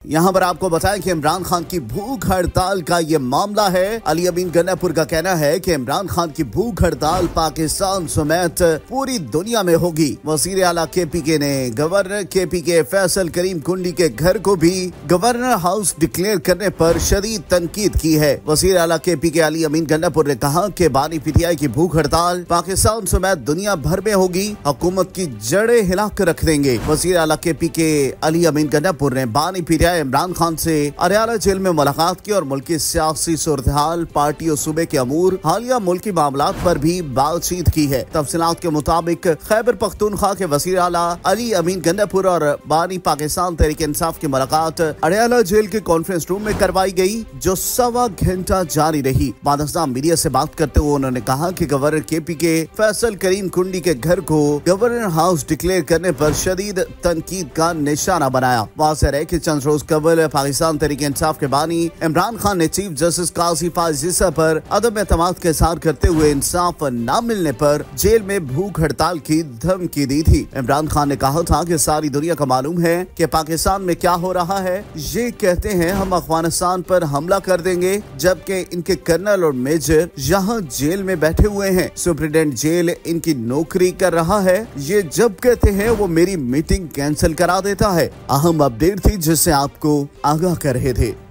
यहाँ पर आपको बताएं कि इमरान खान की भूख हड़ताल का ये मामला है। अली अमीन गन्नापुर का कहना है कि इमरान खान की भूख हड़ताल पाकिस्तान समेत पूरी दुनिया में होगी। वजीर आला KPK ने गवर्नर KPK फैसल करीम कुंडी के घर को भी गवर्नर हाउस डिक्लेयर करने पर शदीद तनकीद की है। वजीर आला KPK अली अमीन गन्नापुर ने कहा कि बानी PTI की भूख हड़ताल पाकिस्तान समेत दुनिया भर में होगी, हुकूमत की जड़ें हिलाकर रख देंगे। वजीर आला KPK अली अमीन गन्नापुर ने बानी PTI इमरान खान से अरियाला जेल में मुलाकात की और मुल्की सियासी सूरत-ए-हाल, पार्टी और सूबे के अमूर, हालिया मुल्की मामलात पर भी बातचीत की है। तफसीलात के मुताबिक खैबर पख्तूनख्वा के वज़ीर आला अली अमीन गन्नापुर और बानी पाकिस्तान तहरीक इंसाफ की मुलाकात अरियाला जेल के कॉन्फ्रेंस रूम में करवाई गई, जो 1.25 घंटा जारी रही। बादशाह मीडिया से बात करते हुए उन्होंने कहा कि गवर्नर KPK फैसल करीम कुंडी के घर को गवर्नर हाउस डिक्लेयर करने पर शदीद तनकीद का निशाना बनाया। वाज़ेह है कि चंद रोज कबल पाकिस्तान तहरीक इंसाफ के बानी इमरान खान ने चीफ जस्टिस काजी फाजिल ईसा पर अदम एतमाद का इज़हार करते हुए इंसाफ न मिलने पर जेल में भूख हड़ताल की धमकी दी थी। इमरान खान ने कहा था कि सारी दुनिया को मालूम है कि पाकिस्तान में क्या हो रहा है। ये कहते हैं हम अफगानिस्तान पर हमला कर देंगे, जबकि इनके कर्नल और मेजर यहाँ जेल में बैठे हुए हैं। सुप्रीडेंट जेल इनकी नौकरी कर रहा है। ये जब कहते हैं वो मेरी मीटिंग कैंसिल करा देता है। अहम अपडेट थी जिससे आपको आगाह कर रहे थे।